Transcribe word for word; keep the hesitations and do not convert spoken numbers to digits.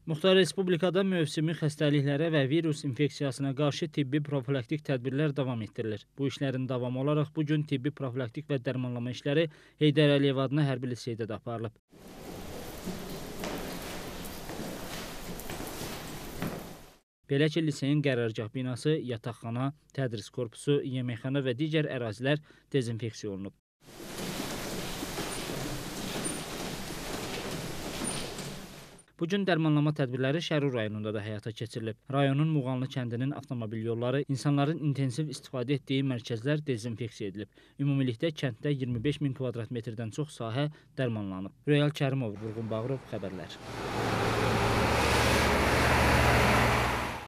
Muxtar Respublikada mövsümi xəstəliklərə və virus infeksiyasına qarşı tibbi profilaktik tədbirlər davam etdirilir. Bu işlərin davamı olaraq bugün tibbi profilaktik və dərmanlama işləri Heydər Əliyev adına hərbi liseydə də aparılıb. Belə ki, liseyin qərargah binası, yataqxana, tədris korpusu, yeməkxana və digər ərazilər dezinfeksiya olunub. Bugün dərmanlama tədbirləri Şərur rayonunda da həyata keçirilib. Rayonun Muğanlı kəndinin avtomobil yolları, insanların intensiv istifadə etdiyi mərkəzlər dezinfeksiya edilib. Ümumilikdə kənddə iyirmi beş min kvadrat metrdən çox sahə dərmanlanıb. Röyal Kərimov, Vurğun Bağırov, xəbərlər.